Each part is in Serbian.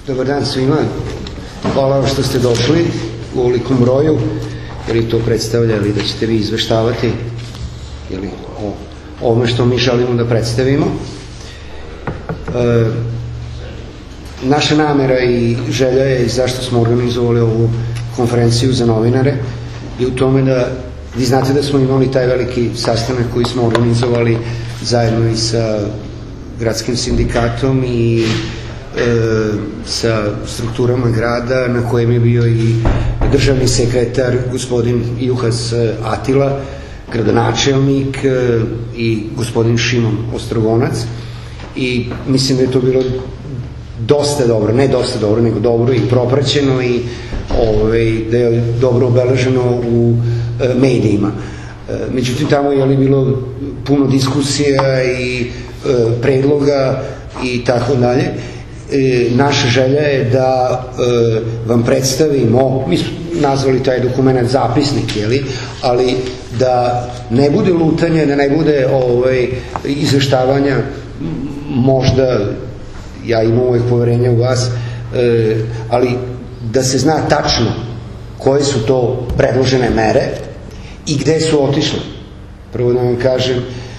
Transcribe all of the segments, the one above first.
Dobar dan svima. Hvala što ste došli u ovolikom broju, jer i to predstavlja da ćete vi izveštavati o ovome što mi želimo da predstavimo. Naša namera i želja je zašto smo organizovali ovu konferenciju za novinare i u tome da vi znate da smo imali taj veliki sastanak koji smo organizovali zajedno i sa gradskim sindikatom i sa strukturama grada, na kojem je bio i državni sekretar gospodin Juhas Atila, gradonačelnik i gospodin Šimon Ostrogonac, i mislim da je to bilo dosta dobro, ne dosta dobro, nego dobro i propraćeno i da je dobro obeleženo u medijima. Međutim, tamo je bilo puno diskusija i predloga i tako dalje. Naša želja je da vam predstavimo, mi smo nazvali taj dokument zapisnik, ali da ne bude lutanja, da ne bude izveštavanja, možda ja imam uvek poverenja u vas, ali da se zna tačno koje su to predložene mere i gde su otišle. Prvo da vam kažem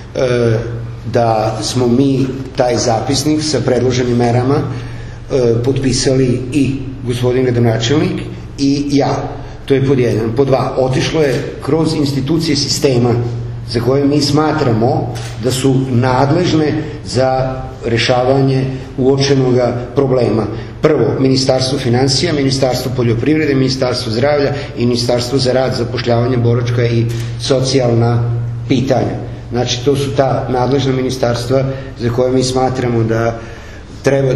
da smo mi taj zapisnik sa predloženim merama potpisali i gospodin gradonačelnik i ja. To je pod jedan. Pod dva, otišlo je kroz institucije sistema za koje mi smatramo da su nadležne za rešavanje uočenog problema. Prvo, Ministarstvo finansija, Ministarstvo poljoprivrede, Ministarstvo zdravlja i Ministarstvo za rad, zapošljavanje, boračka i socijalna pitanja. Znači, to su ta nadležna ministarstva za koje mi smatramo da treba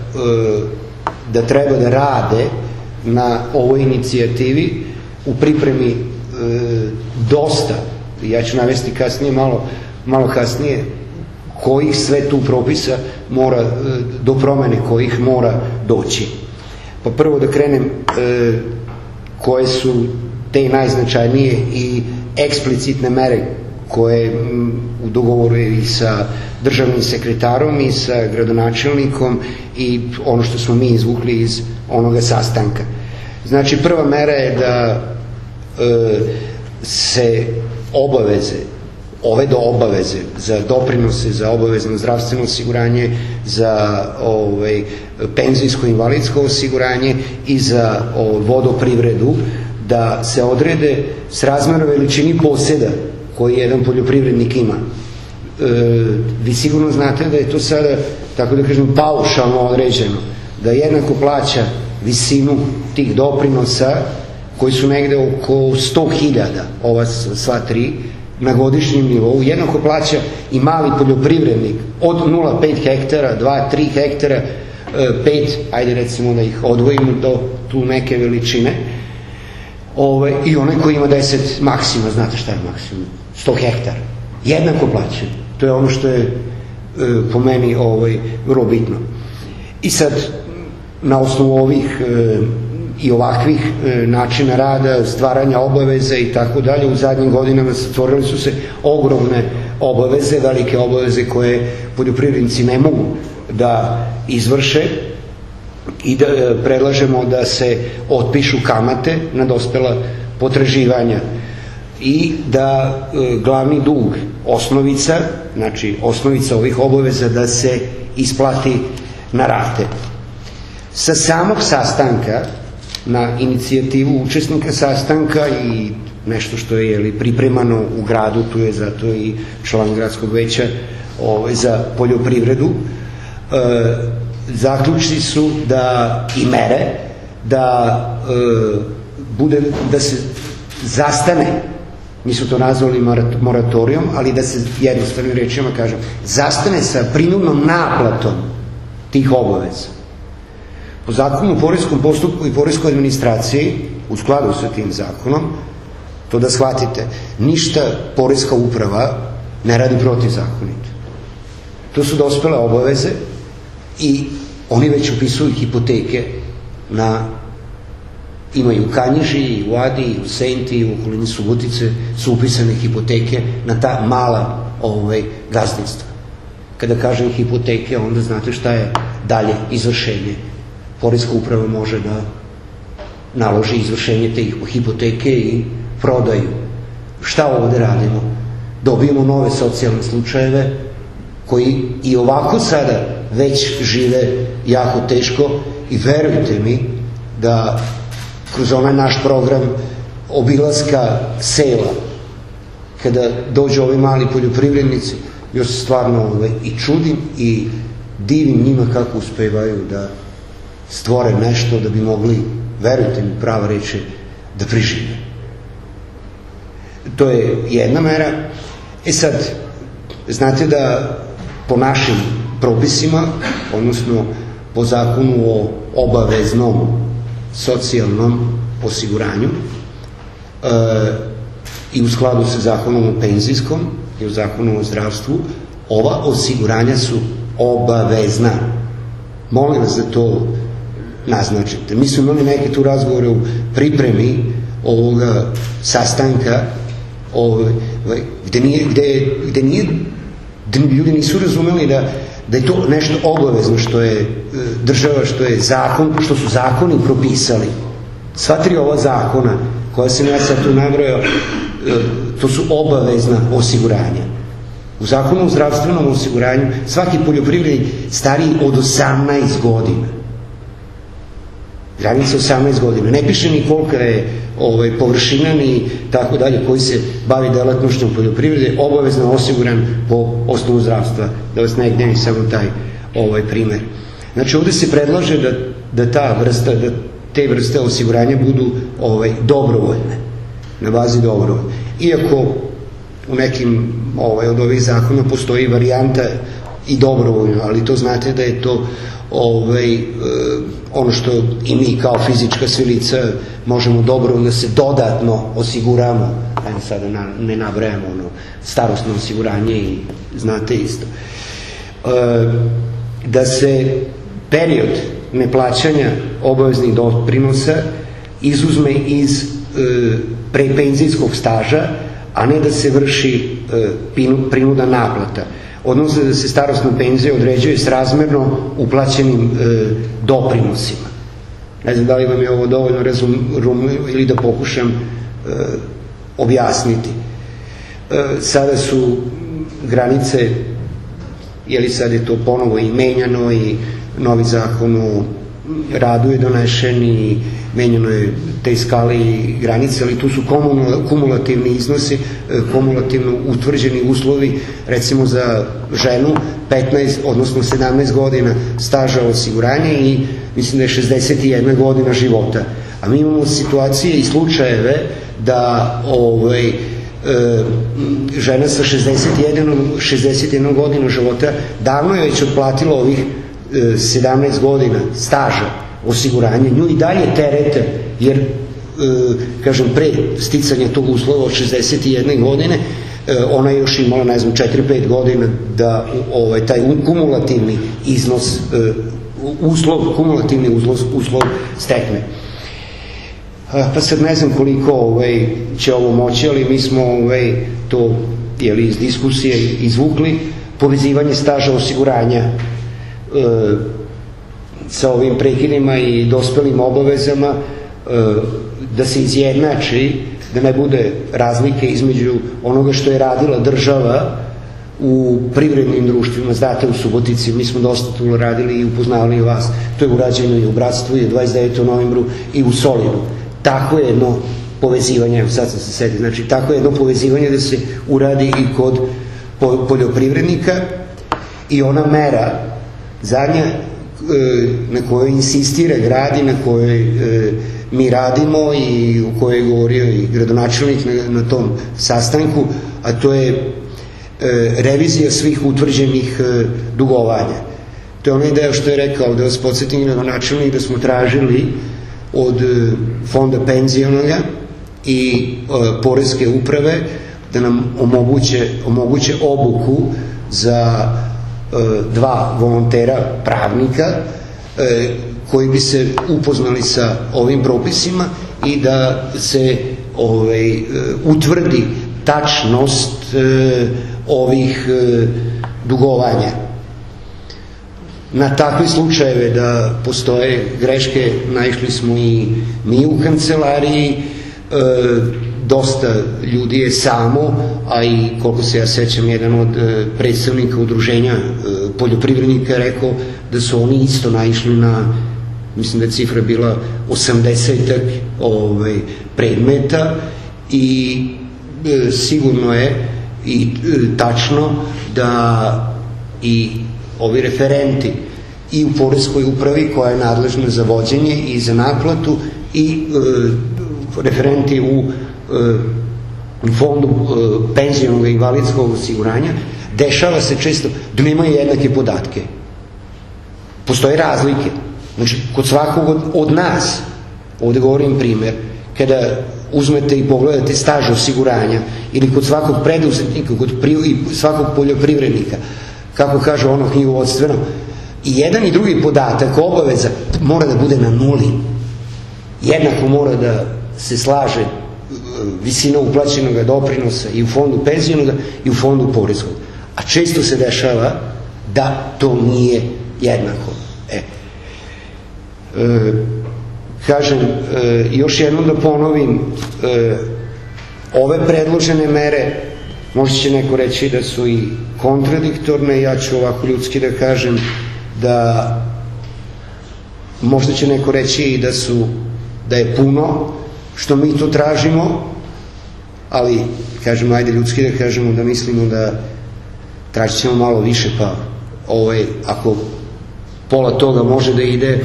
da rade na ovoj inicijativi u pripremi dosta, ja ću navesti kasnije, malo kasnije, kojih sve tu propisa mora, do promene kojih mora doći. Pa prvo da krenem koje su te najznačajnije i eksplicitne mere koje u dogovoru je i sa državnim sekretarom i sa gradonačelnikom i ono što smo mi izvukli iz onoga sastanka. Znači, prva mera je da se obaveze, ove do obaveze za doprinose, za obavezno zdravstveno osiguranje, za penzijsko invalidsko osiguranje i za vodoprivredu, da se odrede srazmerno veličini poseda koji jedan poljoprivrednik ima. Vi sigurno znate da je to sada, tako da kažem, paušalno određeno, da jednako plaća visinu tih doprinosa koji su negde oko 100.000, ova sva tri, na godišnjem nivou, jednako plaća i mali poljoprivrednik od 0,5 hektara, 2-3 hektara, 5, ajde recimo da ih odvojimo do tu neke veličine, i onaj koji ima 10 maksima, znate šta je maksimum, 100 hektara, jednako plaćaju. To je ono što je po meni vrlo bitno. I sad, na osnovu ovih i ovakvih načina rada, stvaranja obaveza i tako dalje, u zadnjim godinama stvorili su se ogromne obaveze, velike obaveze koje poljoprivrednici ne mogu da izvrše, i da predlažemo da se otpišu kamate na dospela potraživanja i da glavni dug, osnovica, znači osnovica ovih obaveza, da se isplati na rate. Sa samog sastanka, na inicijativu učesnika sastanka i nešto što je pripremano u gradu, tu je zato i član gradskog veća za poljoprivredu, zaključci su da i mere da se zastane, mi smo to nazvali moratorijom, ali da se jednostavnim rečima kažem, zastane sa prinudnom naplatom tih obaveza. Po zakonu o poreskom postupku i poreskoj administraciji, u skladu sa tim zakonom, to da shvatite, ništa poreska uprava ne radi protivzakonito. To su dospele obaveze i oni već upisuju hipoteke imaju u Kanjiži, i u Adi, i u Senti, i u okolini Subotice su upisane hipoteke na ta mala gazdinstva. Kada kažem hipoteke, onda znate šta je dalje izvršenje poreska uprava može da naloži izvršenje te hipoteke i prodaju. Šta ovde radimo? Dobijemo nove socijalne slučajeve koji i ovako sada već žive jako teško i verujte mi da kroz onaj naš program obilaska sela, kada dođu ovi mali poljoprivrednici, još se stvarno i čudim i divim njima kako uspevaju da stvore nešto da bi mogli, verujte mi, prava reče, da prežive. To je jedna mera. Sad, znate da po našim propisima, odnosno po zakonu o obaveznom socijalnom osiguranju i u skladu sa zakonom o penzijskom i u zakonu o zdravstvu, ova osiguranja su obavezna. Molim vas da to naznačite. Mi smo imali neke tu razgovore u pripremi ovoga sastanka gde ljudi nisu razumeli da je to nešto obavezno, što je država, što je zakon, što su zakoni propisali. Sva tri ova zakona koja sam ja sad tu nabrojao, to su obavezna osiguranja. U zakonu o zdravstvenom osiguranju svaki poljoprivrednik stariji od 18 godina, granica 18 godina, ne piše ni kolika je površina ni tako dalje, koji se bavi delatnošćom poljoprivrede, obavezno osiguran po osnovu zdravstva, da vas ne gnjevi samo taj primer. Znači ovde se predlaže da te vrste osiguranja budu dobrovoljne, na bazi dobrovoljne. Iako u nekim od ovih zakona postoji varijanta i dobrovoljno, ali to znate da je to ono što i mi kao fizička svi lica možemo dobrovoljno da se dodatno osiguramo, ajde sada ne nabrajamo starosno osiguranje i znate isto. Da se period neplaćanja obaveznih doprinosa izuzme iz prepenzijskog staža, a ne da se vrši prinudna naplata. Odnosno da se starosna penzija određuje srazmerno uplaćenim doprinosima. Ne znam da li vam je ovo dovoljno razumljivo ili da pokušam objasniti. Sada su granice, sad je to ponovo i menjano i novi zakon o radu je donešen i menjano je te skale i granice, ali tu su kumulativni iznosi, kumulativno utvrđeni uslovi, recimo za ženu 15, odnosno 17 godina staža osiguranja i mislim da je 61 godina života. A mi imamo situacije i slučajeve da žena sa 61 godina života davno je već otplatila ovih 17 godina staža osiguranja, nju i dalje terete, jer, kažem, pre sticanja tog uslova od 61 godine, ona je još imala, ne znam, 4-5 godina da taj kumulativni iznos, kumulativni uslov stekne. Pa sad ne znam koliko će ovo moći, ali mi smo to iz diskusije izvukli, povezivanje staža osiguranja sa ovim prekidima i dospelim obavezama, da se izjednači, da ne bude razlike između onoga što je radila država u privrednim društvima. Znate, u Subotici mi smo dosta tu radili i upoznavali vas, to je urađeno i u Bratstvu i 29. novembru i u Solinu. Tako je jedno povezivanje, evo sad sam se setio, znači tako je jedno povezivanje da se uradi i kod poljoprivrednika. I ona mera zadnja na kojoj insistira grad i na kojoj mi radimo i u kojoj je govorio i gradonačelnik na tom sastanku, a to je revizija svih utvrđenih dugovanja. To je onaj deo što je rekao, da vas podsjetim gradonačelnik, da smo tražili od fonda penzionoga i poreske uprave da nam omoguće obuku za 2 volontera pravnika koji bi se upoznali sa ovim propisima i da se utvrdi tačnost ovih dugovanja. Na takve slučajeve da postoje greške naišli smo i mi u kancelariji, dosta ljudi je samo, a i koliko se ja sećam, jedan od predstavnika udruženja poljoprivrednika rekao da su oni isto naišli na, mislim da je cifra bila 80 predmeta, i sigurno je i tačno da i ovi referenti i u poreskoj upravi koja je nadležna za vođenje i za naplatu i referenti u fondu penzionog i invalidskog osiguranja, dešava se često da nemaju jednake podatke. Postoje razlike. Znači, kod svakog od nas, ovde govorim primer, kada uzmete i pogledate staž osiguranja, ili kod svakog preduzetnika, kod svakog poljoprivrednika, kako kaže ono knjigovodstveno, i jedan i drugi podatak, obaveza, mora da bude na nuli. Jednako mora da se slaže visina uplaćenog doprinosa i u fondu penzionog i u fondu poreskog. A često se dešava da to nije jednako. Kažem, još jednom da ponovim, ove predložene mere, možda će neko reći da su i kontradiktorne, ja ću ovako ljudski da kažem da možda će neko reći i da je puno što mi to tražimo, ali kažemo, ajde ljudski da kažemo da mislimo da tražit ćemo malo više, pa ako pola toga može da ide,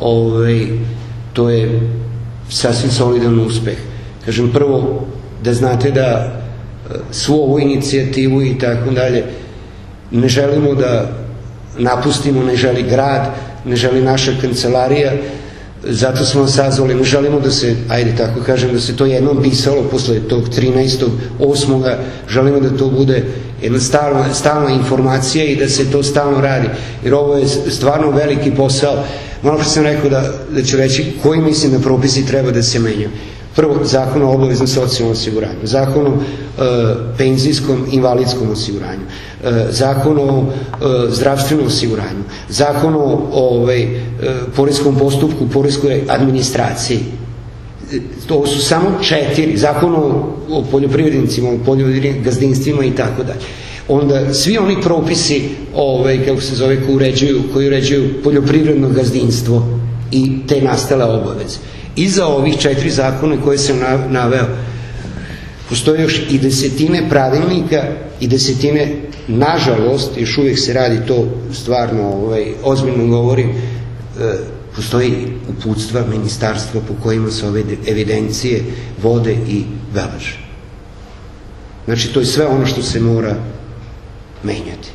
to je sasvim solidan uspeh. Kažem, prvo da znate da svu ovu inicijativu i tako dalje ne želimo da napustimo, ne želi grad, ne želi naša kancelarija, zato smo vas sazvali, ne želimo da se, ajde tako kažem, da se to jednom pisalo posle tog 13.8. Želimo da to bude jedna stalna informacija i da se to stalno radi, jer ovo je stvarno veliki posao. Malo što sam rekao da ću reći koji mislim da propisi treba da se menjaju. Prvo, zakon o obaveznom socijalnom osiguranju, zakon o penzijskom invalidskom osiguranju, zakon o zdravstvenom osiguranju, zakon o poreskom postupku, poreskoj administraciji. To su samo 4, zakon o poljoprivrednicima, o poljoprivrednim gazdinstvima i tako dalje. Onda svi oni propisi, kako se zove, koji uređuju poljoprivredno gazdinstvo i te nastale obaveze. Iza ovih 4 zakona koje sam naveo postoje još i desetine pravilnika i desetine, nažalost, još uvijek se radi, to stvarno ozbiljno govorim, postoji uputstva ministarstva po kojima se ove evidencije vode i beleže. Znači, to je sve ono što se mora menjati.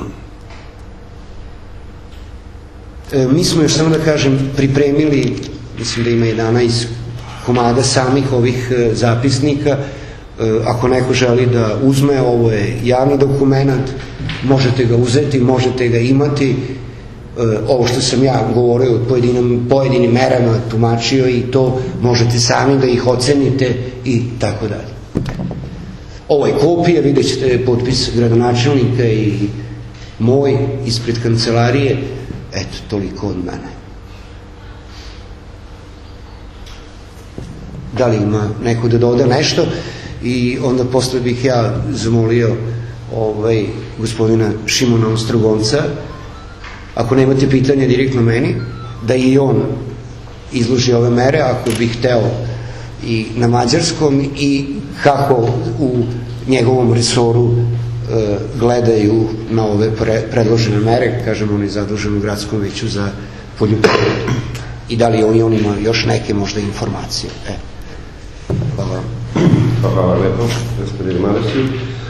Mi smo, još samo da kažem, pripremili, mislim da ima 11 komada samih ovih zapisnika. Ako neko želi da uzme, ovo je javni dokument, možete ga uzeti, možete ga imati. Ovo što sam ja govorio o pojedinim merama, tumačio, i to možete sami da ih ocenite i tako dalje. Ovo je kopija, vidjet ćete potpis gradonačelnika i moj ispred kancelarije. Eto, toliko od mene. Da li ima neko da doda nešto? I onda posle bih ja zamolio gospodina Šimona Ostrogonca, ako nemate pitanja direktno meni, da i on izloži ove mere, ako bih hteo i na mađarskom, i kako u njegovom resoru gledaju na ove predložene mere. Kažem, on je zadužen u gradskom veću za poljoprivredu. I da li on ima još neke možda informacije. Hvala. Hvala lepo, gospodine Marasić.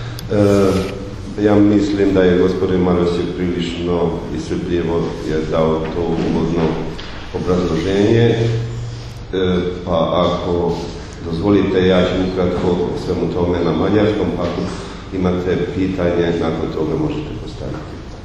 Ja mislim da je gospodin Marasić prilično iscrpljivo je dao to uvodno obrazloženje, pa ako dozvolite, ja ću ukratko svemu tome na mađarskom, pa ako imate pitanje, nakon toga možete postaviti.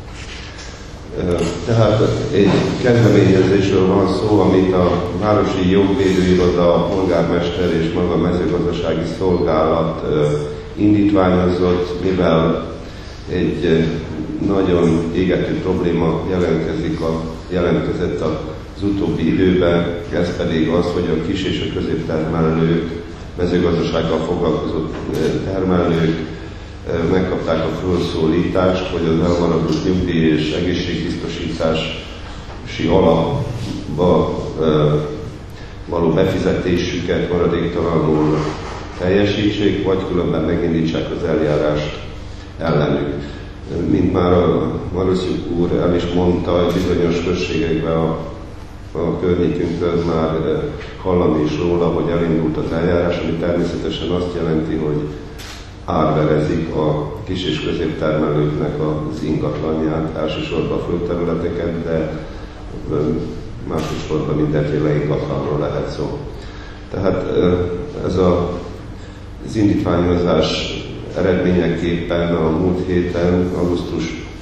Tehát egy kezdeményezésről van szó, amit a Városi Jogvédőiroda, a polgármester és maga a mezőgazdasági szolgálat indítványozott, mivel egy nagyon égető probléma jelentkezett az utóbbi időben, ez pedig az, hogy a kis és a középtermelők, mezőgazdasággal foglalkozó termelők megkapták a felszólítást, hogy az elmaradott nyugdíj és egészségbiztosítási alapba való befizetésüket maradéktalanul teljesítsék, vagy különben megindítsák az eljárást ellenük. Mint már a Marossziuk úr el is mondta, bizonyos községekben a környékünkön már hallani is róla, hogy elindult az eljárás, ami természetesen azt jelenti, hogy árverezik a kis és középtermelőknek az ingatlanját, elsősorban a földterületeket, de másodszorban mindenféle ingatlanról lehet szó. Tehát ez az indítványozás eredményeképpen a múlt héten, augusztus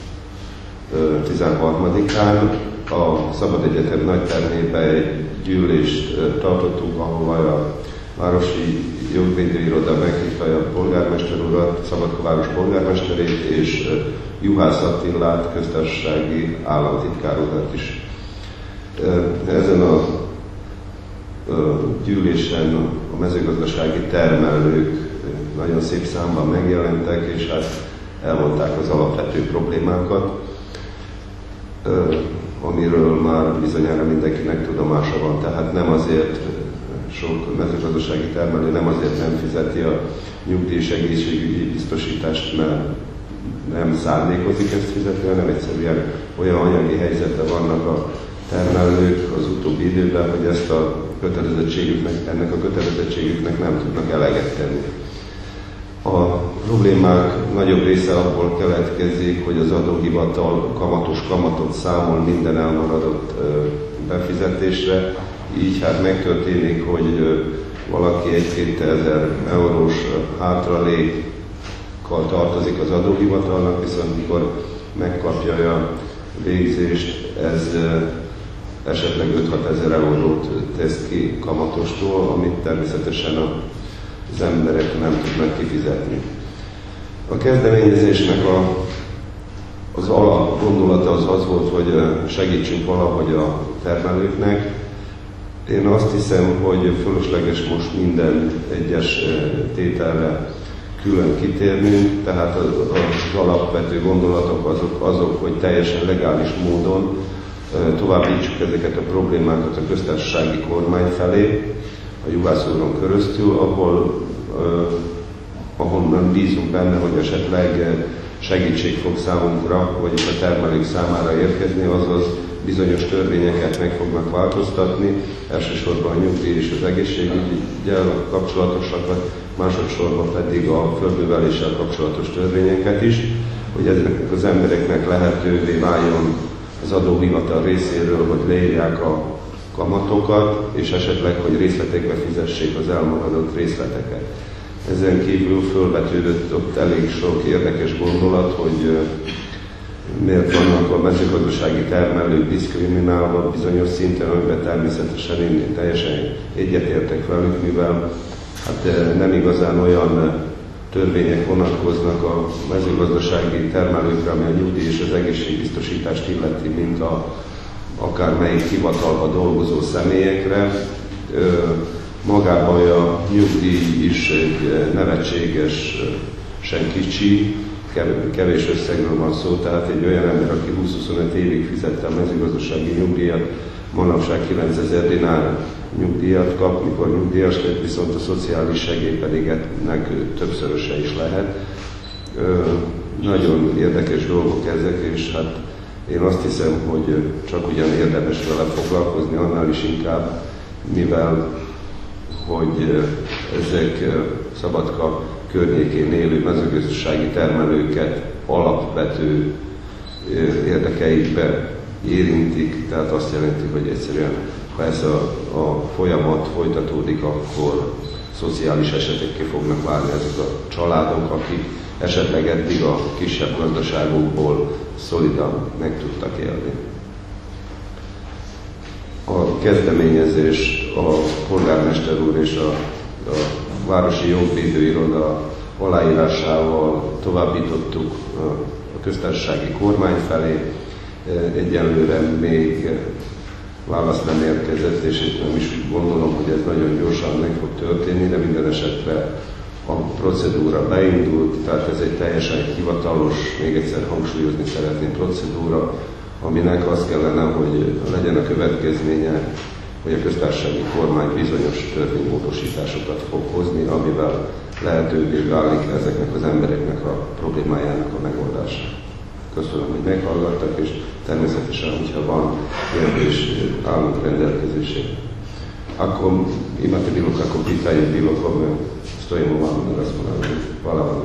13-án a Szabad Egyetem nagytermében egy gyűlést tartottunk, ahol a Városi Jogvédőiroda meghívta a polgármester urat, Szabadka-város polgármesterét és Juhász Attilát, köztársasági államtitkár urat is. Ezen a gyűlésen a mezőgazdasági termelők nagyon szép számban megjelentek, és hát elmondták az alapvető problémákat, amiről már bizonyára mindenkinek tudomása van. Tehát nem azért sok mezőgazdasági termelő nem azért nem fizeti a nyugdíj és egészségügyi biztosítást, mert nem szándékozik ezt fizetni, hanem egyszerűen olyan anyagi helyzetben vannak a termelők az utóbbi időben, hogy ezt ennek a kötelezettségüknek nem tudnak eleget tenni. A problémák nagyobb része abból keletkezik, hogy az adóhivatal kamatos kamatot számol minden elmaradott befizetésre, így hát megtörténik, hogy valaki 1-2 ezer eurós hátralékkal tartozik az adóhivatalnak, viszont mikor megkapja a végzést, ez esetleg 5-6 ezer eurót tesz ki kamatostól, amit természetesen az emberek nem tudnak kifizetni. A kezdeményezésnek az alapgondolata az volt, hogy segítsünk valahogy a termelőknek. Én azt hiszem, hogy fölösleges most minden egyes tételre külön kitérnünk, tehát az alapvető gondolatok azok, hogy teljesen legális módon továbbítsuk ezeket a problémákat a köztársasági kormány felé, a Juhász úron keresztül, ahonnan bízunk benne, hogy esetleg segítség fog számunkra, vagy a termelők számára érkezni, azaz bizonyos törvényeket meg fognak változtatni, elsősorban a nyugdíj és az egészségügyel kapcsolatosakat, másodszorban pedig a földműveléssel kapcsolatos törvényeket is, hogy ezeknek az embereknek lehetővé váljon az adóhivatal részéről, hogy leírják a kamatokat, és esetleg, hogy részletekbe fizessék az elmaradott részleteket. Ezen kívül fölvetődött ott elég sok érdekes gondolat, hogy miért vannak a mezőgazdasági termelők diszkriminálva bizonyos szinten, amiben természetesen én teljesen egyetértek velük, mivel hát nem igazán olyan törvények vonatkoznak a mezőgazdasági termelőkre, ami a nyugdíj és az egészségbiztosítást illeti, mint akármelyik hivatalban dolgozó személyekre. Magában a nyugdíj is egy nevetségesen kicsi, kevés összegről van szó, tehát egy olyan ember, aki 20-25 évig fizette a mezőgazdasági nyugdíjat, manapság 9000 dinár nyugdíjat kap, mikor nyugdíjas lett, viszont a szociális segély pedig ennek többszöröse is lehet. Nagyon érdekes dolgok ezek, és hát én azt hiszem, hogy csak ugyan érdemes vele foglalkozni, annál is inkább, mivel hogy ezek Szabadka környékén élő mezőgazdasági termelőket alapvető érdekeikbe érintik, tehát azt jelenti, hogy egyszerűen ha ez a folyamat folytatódik, akkor szociális esetekké fognak válni ezek a családok, akik esetleg eddig a kisebb gazdaságokból szolidan meg tudtak élni. A kezdeményezést a polgármester úr és a Városi Jogvédőiroda aláírásával továbbítottuk a köztársasági kormány felé. Egyelőre még válasz nem érkezett, és én nem is gondolom, hogy ez nagyon gyorsan meg fog történni, de minden esetre a procedúra beindult, tehát ez egy teljesen hivatalos, még egyszer hangsúlyozni szeretném, procedúra, aminek az kellene, hogy legyen a következménye, hogy a köztársasági kormány bizonyos törvénymódosításokat fog hozni, amivel lehetővé válik ezeknek az embereknek a problémájának a megoldása. Köszönöm, hogy meghallgattak, és természetesen, hogyha van kérdés, állunk rendelkezésére. Ako imate bilo kako pitanje, bilo kome, stojimo vam na raspolaganju. Hvala vam.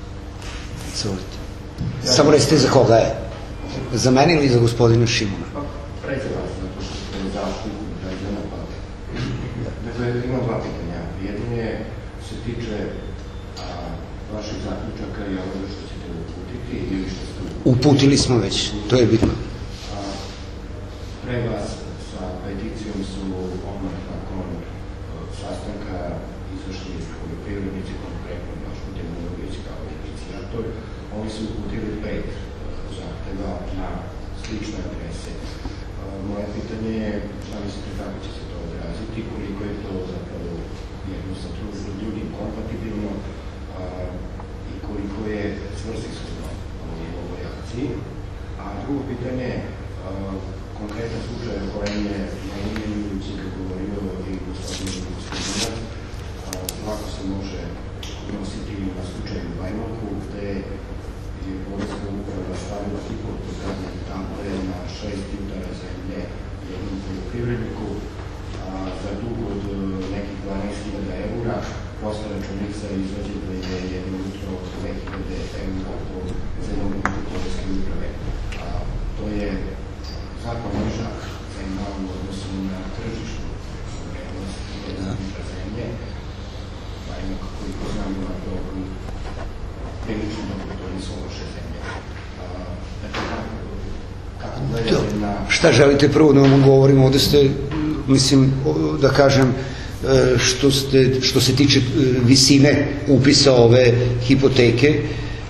Samo recite za koga je? Za mene ili za gospodina Šimuna? Pre za vas, zato što ste zaštitnik građana, pa... Dakle, imam dva pitanja. Jedno se tiče vaših zaključaka i onoga što ćete uputiti ili što ste uputili smo već, to je bitno. Pre vas sa peticijom su odmah nakon sastanka izašli poljoprivrednici, konkretno naš Demolović kao inicijator. Oni su uputili 5 zahteva na slične adrese. Moje pitanje je, šta mislite kako će se to odraziti, koliko je to zapravo jedno sa drugim kompatibilno i koliko je svrsishodno u ovoj akciji. A drugo pitanje je, konkretan slučaj o kojem je na imenujući govorio i gospodin Gospodinac, lako se može nositi na slučaju Bajmoku, gde je Poreska uprava stavila hipotekarne table na 6 jutara zemlje jednom poljoprivredniku za dug od nekih 12.000 eura. Posle računica izađe da je jedno jutro od 2.000 eura po zemljovitu Poreske uprave. To je zakon možak zemlja u odnosu na tržišnu vrednost jedna jutra zemlje. Bajmok koji poznam ima dobru prilično dobro, to nisu loše zemlje. Dakle, kako gledate na... Šta želite prvo da vam govorim? Ovde ste, mislim, da kažem, što se tiče visine upisa ove hipoteke,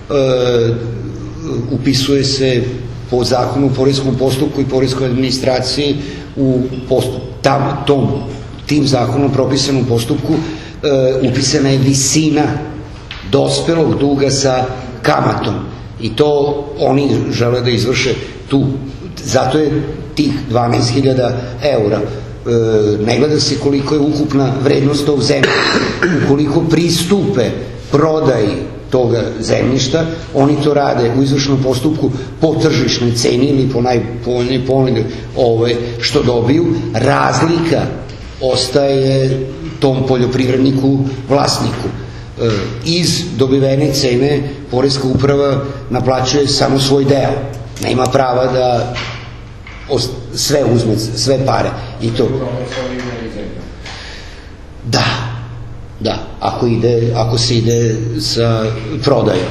upisuje se po zakonu o poreskom postupku i poreskoj administraciji u tim zakonom propisanom postupku upisana je visina dospelog duga sa kamatom i to oni žele da izvrše tu, zato je tih 12.000 eura. Ne gleda se koliko je ukupna vrednost tog zemlja. Ukoliko pristupe prodaji toga zemljišta, oni to rade u izvršnom postupku po tržišnoj ceni ili po najpovoljnijoj ponudi što dobiju. Razlika ostaje tom poljoprivredniku, vlasniku. Iz dobivene cene Poreska uprava naplaćuje samo svoj deo. Nema prava da sve uzme, sve pare. I to... Da, ako se ide sa prodajom.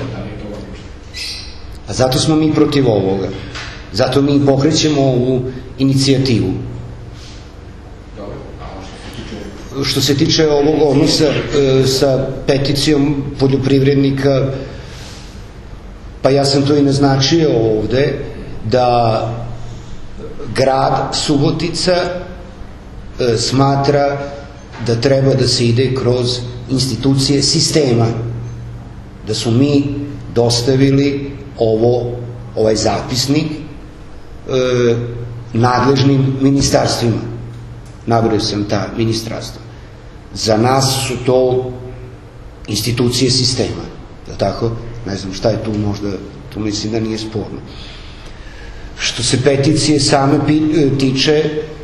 A zato smo mi protiv ovoga. Zato mi pokrećemo ovu inicijativu. Što se tiče ovog odnosa sa peticijom poljoprivrednika, pa ja sam to i naznačio ovde, da grad Subotica smatra da treba da se ide kroz institucije sistema, da su mi dostavili ovaj zapisnik nadležnim ministarstvima. Nabrojao sam ta ministarstva. Za nas su to institucije sistema, je li tako? Ne znam šta je tu, možda, tu mislim da nije sporno. Što se peticije same tiče,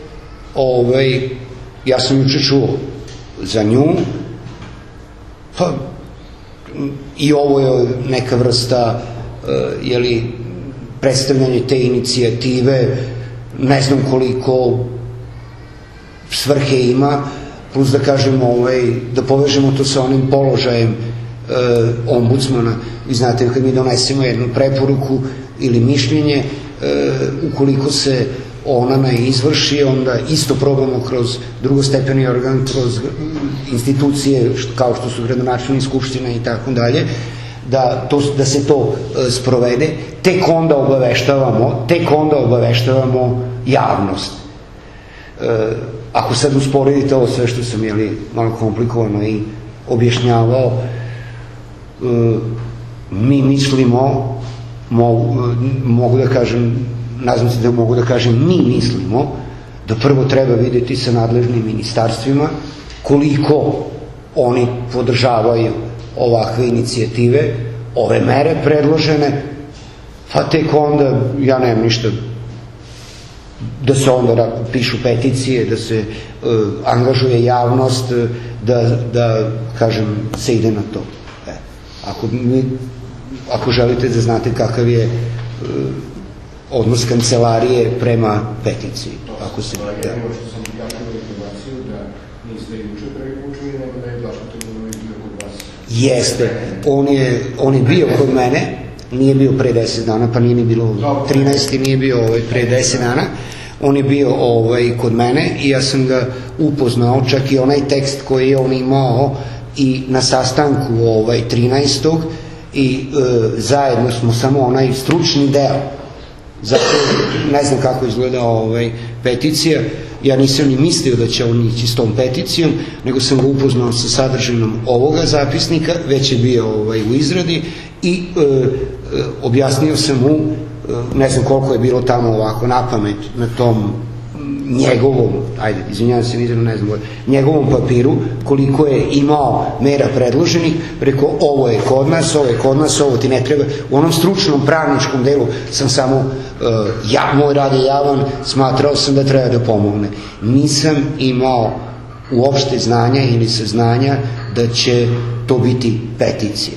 ja sam juče čuo za nju, pa i ovo je neka vrsta predstavljanja te inicijative, ne znam koliko svrhe ima, plus da kažemo, da povežemo to sa onim položajem ombudsmana. Vi znate, kad mi donesemo jednu preporuku ili mišljenje, ukoliko se ona ne izvrši, onda isto probamo kroz drugostepeni organ, kroz institucije kao što su gradonačelnik, skupština i tako dalje, da se to sprovede, tek onda obaveštavamo javnost. Ako sad usporedite ovo sve što sam malo komplikovano i objašnjavao, mi mislimo, mogu da kažem, nazvam se da mogu da kažem, mi mislimo da prvo treba videti sa nadležnim ministarstvima koliko oni podržavaju ovakve inicijative, ove mere predložene, pa tek onda, ja nemam ništa, da se onda pišu peticije, da se angažuje javnost, da, kažem, se ide na to. Ako želite da znate kakav je odnos kancelarije prema peticiji. Ako se... Što sam javio informaciju da niste juče prvi put čuli, nego da je Blaško Trgović bio kod vas. Jeste. On je bio kod mene, nije bio pre 10 dana, pa nije ni bilo 13. nije bio pre 10 dana. On je bio kod mene i ja sam ga upoznao, čak i onaj tekst koji je on imao i na sastanku 13. i zajedno smo samo onaj stručni deo. Zato ne znam kako izgleda peticija, ja nisam ni mislio da će on ići s tom peticijom, nego sam ga upoznao sa sadržinom ovoga zapisnika, već je bio u izradi i objasnio sam mu, ne znam koliko je bilo tamo ovako na pamet, na tom njegovom, ajde, izvinjavam se, ne znam, njegovom papiru, koliko je imao mera predloženih, rekao ovo je kod nas, ovo ti ne treba. U onom stručnom, pravničkom delu sam samo, moj rad je javan, smatrao sam da treba da pomogne. Nisam imao uopšte znanja ili saznanja da će to biti peticija.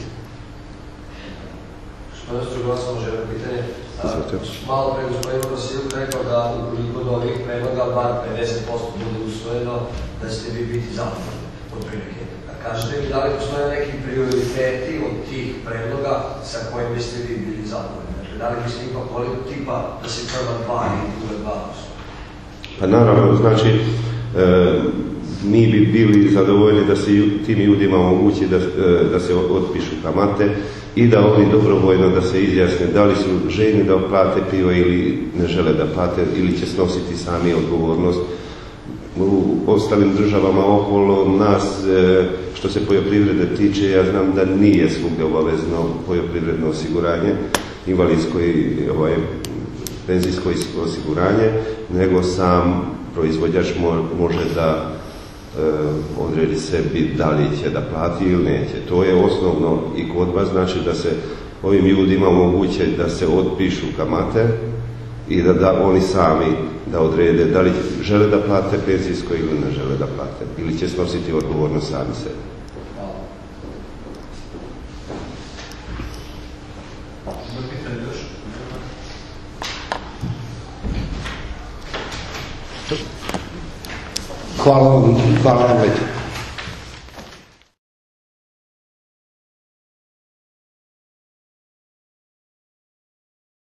Što da se uglasamo žele pitanje? Malo pre gospodin Vasiljev rekao da ukoliko od ovih predloga bar 50% bude usvojeno, da ćete vi biti zadovoljni od prilike. Kažete mi da li postoje neki prioriteti od tih predloga sa kojim biste vi bili zadovoljni? Da li biste ipak volili tipa da se prva 2 ili druga 2%? Pa naravno, znači, mi bi bili zadovoljni da se tim ljudima omogući da se otpišu kamate i da oni dobrovoljno da se izjasne da li su željni da plate pivo ili ne žele da plate ili će snositi sami odgovornost. U ostalim državama okolo nas, što se poljoprivrede tiče, ja znam da nije svugdje obavezno poljoprivredno osiguranje, invalidsko i penzijsko osiguranje, nego sam proizvođač može da odredi sebi da li će da plati ili neće. To je osnovno i kod vas, znači da se ovim ljudima omoguće da se otpišu kamate i da oni sami da odrede da li žele da plate penzijsko ili ne žele da plate, ili će snositi odgovornost sami sebi. Hvala vam.